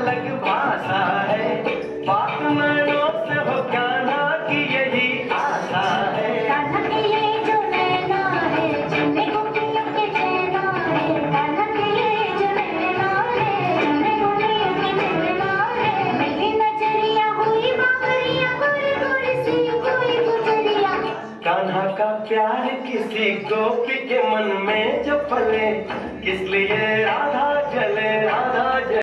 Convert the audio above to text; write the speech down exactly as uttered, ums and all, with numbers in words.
अलग भाषा है, बात नैनों से हो कान्हा की यही आशा है। कान्हा के ये जो नैना है, चुने गोपियों के चैना है। कान्हा के ये जो नैना है, चुने गोपियों के चैना है। मिली नजरिया हुई बावरिया, गोरी गोरी सी कोई गुजरिया। कान्हा का प्यार किसी गोपी के मन में जो पले, किस लिए राधा